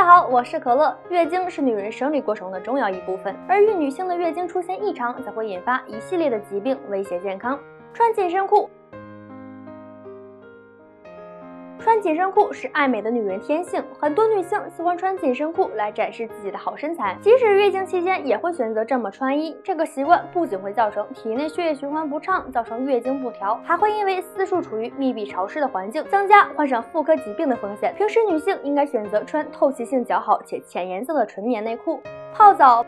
家好，我是可乐。月经是女人生理过程的重要一部分，而与女性的月经出现异常，则会引发一系列的疾病，威胁健康。穿紧身裤。穿紧身裤是爱美的女人天性，很多女性喜欢穿紧身裤来展示自己的好身材，即使月经期间也会选择这么穿衣。这个习惯不仅会造成体内血液循环不畅，造成月经不调，还会因为私处处于密闭潮湿的环境，增加患上妇科疾病的风险。平时女性应该选择穿透气性较好且浅颜色的纯棉内裤。泡澡。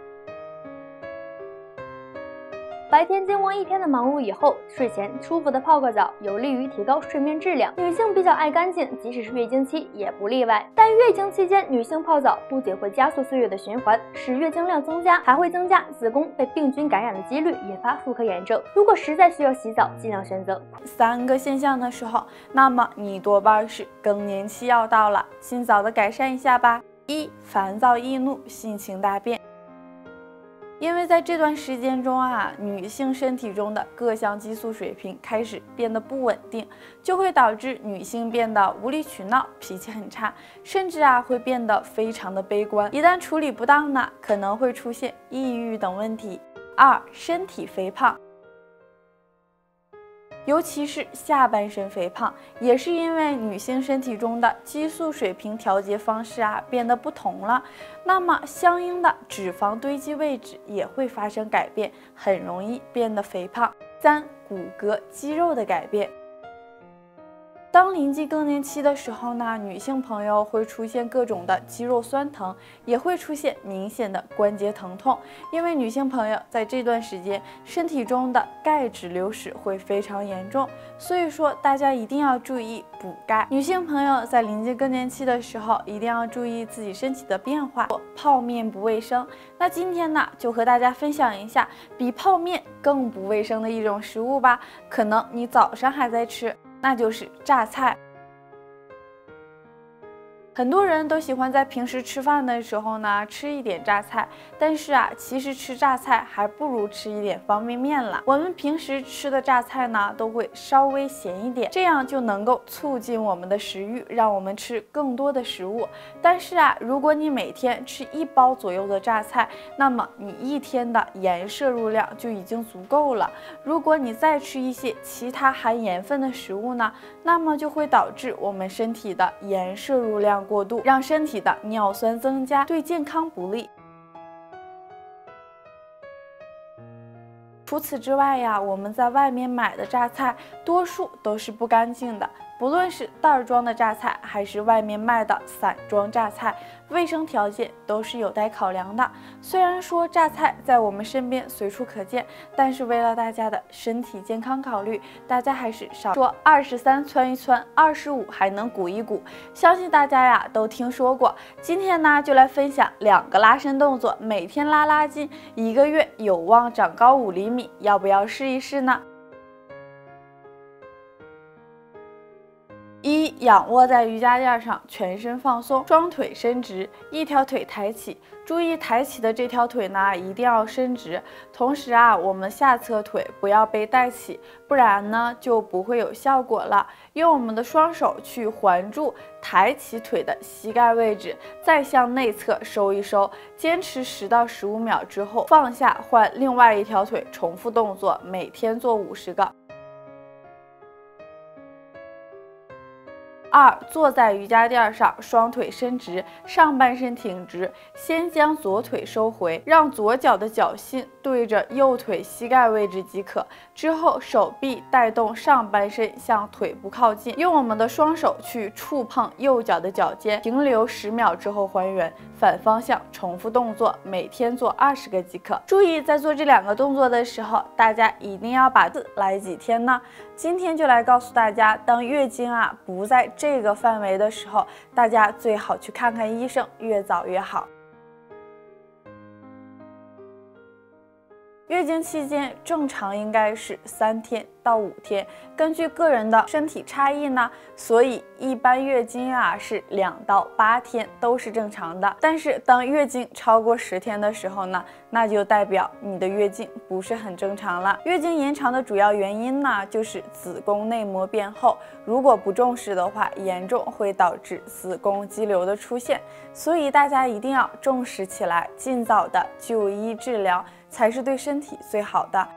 白天经过一天的忙碌以后，睡前舒服的泡个澡，有利于提高睡眠质量。女性比较爱干净，即使是月经期也不例外。但月经期间女性泡澡不仅会加速岁月的循环，使月经量增加，还会增加子宫被病菌感染的几率，引发妇科炎症。如果实在需要洗澡，尽量选择 3个现象的时候，那么你多半是更年期要到了，尽早的改善一下吧。1. 烦躁易怒，性情大变。因为在这段时间中女性身体中的各项激素水平开始变得不稳定，就会导致女性变得无理取闹，脾气很差，甚至会变得非常的悲观。一旦处理不当呢，可能会出现抑郁等问题。2. 身体肥胖。尤其是下半身肥胖，也是因为女性身体中的激素水平调节方式变得不同了，那么相应的脂肪堆积位置也会发生改变，很容易变得肥胖。3. 骨骼肌肉的改变。当临近更年期的时候呢，女性朋友会出现各种的肌肉酸疼，也会出现明显的关节疼痛。因为女性朋友在这段时间身体中的钙质流失会非常严重，所以说大家一定要注意补钙。女性朋友在临近更年期的时候，一定要注意自己身体的变化。泡面不卫生，那今天呢就和大家分享一下比泡面更不卫生的一种食物吧。可能你早上还在吃，那就是榨菜。很多人都喜欢在平时吃饭的时候呢吃一点榨菜，但是其实吃榨菜还不如吃一点方便面了。我们平时吃的榨菜呢都会稍微咸一点，这样就能够促进我们的食欲，让我们吃更多的食物。但是如果你每天吃1包左右的榨菜，那么你一天的盐摄入量就已经足够了。如果你再吃一些其他含盐分的食物呢，那么就会导致我们身体的盐摄入量过度，让身体的尿酸增加，对健康不利。除此之外我们在外面买的榨菜多数都是不干净的，不论是袋装的榨菜还是外面卖的散装榨菜，卫生条件都是有待考量的。虽然说榨菜在我们身边随处可见，但是为了大家的身体健康考虑，大家还是少说23汆一汆，25还能鼓一鼓。相信大家都听说过。今天呢就来分享2个拉伸动作，每天拉筋，1个月有望长高5厘米，要不要试一试呢？1. 仰卧在瑜伽垫上，全身放松，双腿伸直，一条腿抬起。注意抬起的这条腿呢一定要伸直，同时我们下侧腿不要被带起，不然呢就不会有效果了。用我们的双手去环住抬起腿的膝盖位置，再向内侧收一收，坚持10到15秒之后放下，换另外一条腿，重复动作，每天做50个。2. 坐在瑜伽垫上，双腿伸直，上半身挺直，先将左腿收回，让左脚的脚心对着右腿膝盖位置即可。之后手臂带动上半身向腿部靠近，用我们的双手去触碰右脚的脚尖，停留10秒之后还原，反方向重复动作，每天做20个即可。注意在做这2个动作的时候，大家一定要把来几天呢？今天就来告诉大家，当月经不在这个范围的时候，大家最好去看看医生，越早越好。月经期间正常应该是3天到5天，根据个人的身体差异呢，所以一般月经啊是2到8天都是正常的。但是当月经超过10天的时候呢，那就代表你的月经不是很正常了。月经延长的主要原因呢，就是子宫内膜变厚，如果不重视的话，严重会导致子宫肌瘤的出现。所以大家一定要重视起来，尽早的就医治疗才是对身体最好的。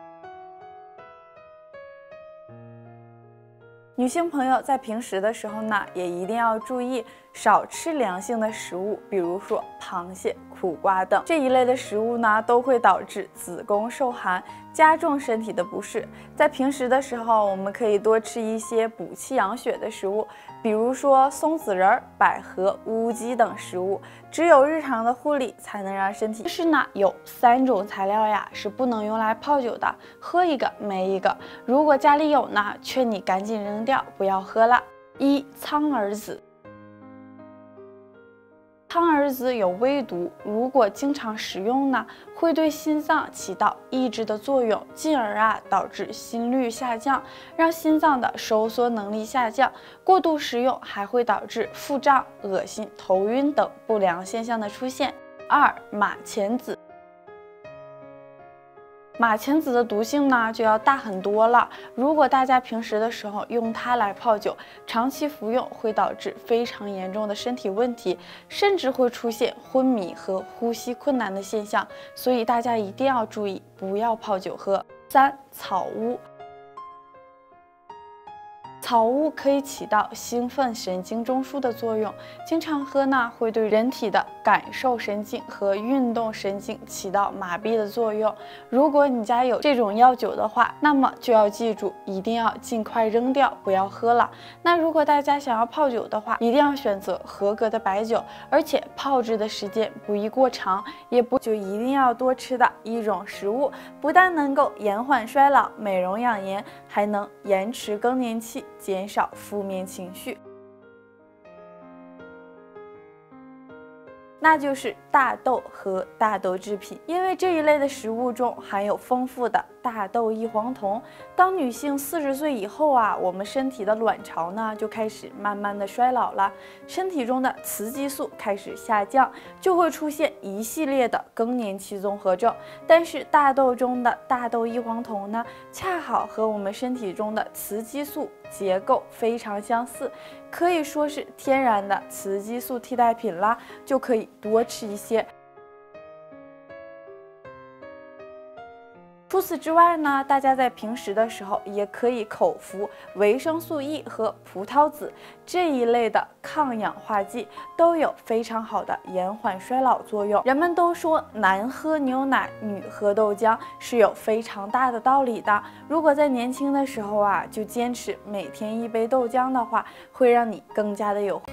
女性朋友在平时的时候呢，也一定要注意少吃凉性的食物，比如说螃蟹、苦瓜等这一类的食物呢，都会导致子宫受寒，加重身体的不适。在平时的时候，我们可以多吃一些补气养血的食物，比如说松子仁、百合、乌鸡等食物。只有日常的护理才能让身体。但是呢，有3种材料呀是不能用来泡酒的，喝一个没一个。如果家里有呢，劝你赶紧扔掉，不要喝了。1. 苍耳子。苍耳子有微毒，如果经常食用呢，会对心脏起到抑制的作用，进而导致心率下降，让心脏的收缩能力下降。过度食用还会导致腹胀、恶心、头晕等不良现象的出现。2. 马钱子。马钱子的毒性呢就要大很多了，如果大家平时的时候用它来泡酒，长期服用会导致非常严重的身体问题，甚至会出现昏迷和呼吸困难的现象，所以大家一定要注意，不要泡酒喝。3. 草乌。草乌可以起到兴奋神经中枢的作用，经常喝呢会对人体的感受神经和运动神经起到麻痹的作用。如果你家有这种药酒的话，那么就要记住，一定要尽快扔掉，不要喝了。那如果大家想要泡酒的话，一定要选择合格的白酒，而且泡制的时间不宜过长，也不就一定要多吃的一种食物，不但能够延缓衰老、美容养颜，还能延迟更年期，减少负面情绪，那就是大豆和大豆制品。因为这一类的食物中含有丰富的大豆异黄酮。当女性40岁以后我们身体的卵巢呢就开始慢慢的衰老了，身体中的雌激素开始下降，就会出现一系列的更年期综合症。但是大豆中的大豆异黄酮呢，恰好和我们身体中的雌激素结构非常相似，可以说是天然的雌激素替代品啦，就可以多吃一些。除此之外呢，大家在平时的时候也可以口服维生素 E 和葡萄籽这一类的抗氧化剂，都有非常好的延缓衰老作用。人们都说男喝牛奶，女喝豆浆是有非常大的道理的。如果在年轻的时候就坚持每天1杯豆浆的话，会让你更加的有。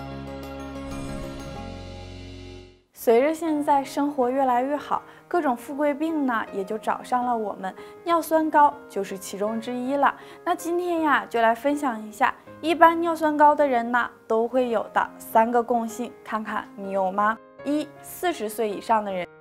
随着现在生活越来越好，各种富贵病呢也就找上了我们，尿酸高就是其中之一了。那今天就来分享一下一般尿酸高的人呢都会有的3个共性，看看你有吗？1. 40岁以上的人。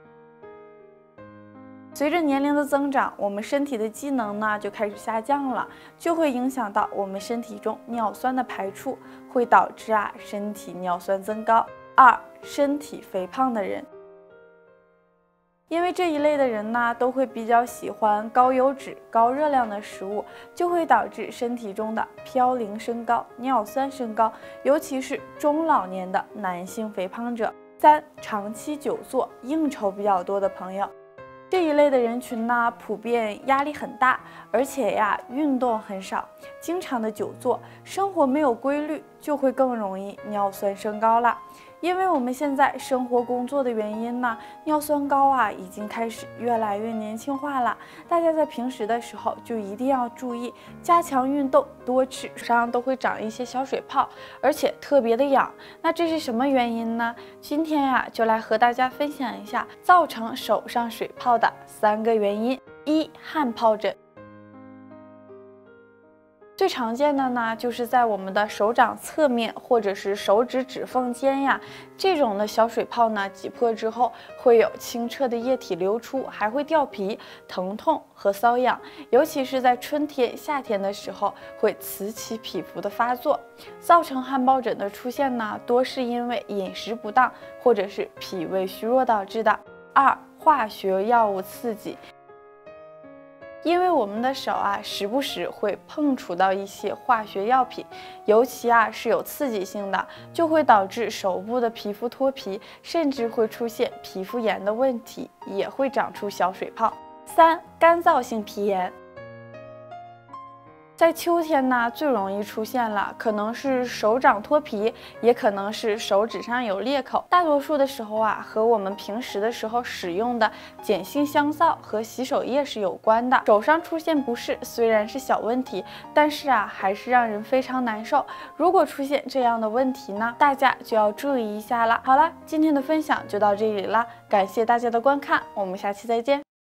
随着年龄的增长，我们身体的机能呢就开始下降了，就会影响到我们身体中尿酸的排出，会导致身体尿酸增高。2. 身体肥胖的人。因为这一类的人呢都会比较喜欢高油脂、高热量的食物，就会导致身体中的嘌呤升高、尿酸升高，尤其是中老年的男性肥胖者。3. 长期久坐、应酬比较多的朋友。这一类的人群呢，普遍压力很大，而且运动很少，经常的久坐，生活没有规律，就会更容易尿酸升高了。因为我们现在生活工作的原因呢，尿酸高已经开始越来越年轻化了。大家在平时的时候就一定要注意加强运动，多吃，手上都会长一些小水泡，而且特别的痒。那这是什么原因呢？今天就来和大家分享一下造成手上水泡的3个原因。1. 汗疱疹。最最常见的呢，就是在我们的手掌侧面或者是手指指缝间呀，这种的小水泡呢，挤破之后会有清澈的液体流出，还会掉皮、疼痛和瘙痒，尤其是在春天、夏天的时候，会此起彼伏的发作。造成汗疱疹的出现呢，多是因为饮食不当或者是脾胃虚弱导致的。2、化学药物刺激。因为我们的手时不时会碰触到一些化学药品，尤其是有刺激性的，就会导致手部的皮肤脱皮，甚至会出现皮肤炎的问题，也会长出小水泡。3、干燥性皮炎。在秋天呢，最容易出现了，可能是手掌脱皮，也可能是手指上有裂口。大多数的时候和我们平时的时候使用的碱性香皂和洗手液是有关的。手上出现不适虽然是小问题，但是还是让人非常难受。如果出现这样的问题呢，大家就要注意一下了。好了，今天的分享就到这里了，感谢大家的观看，我们下期再见。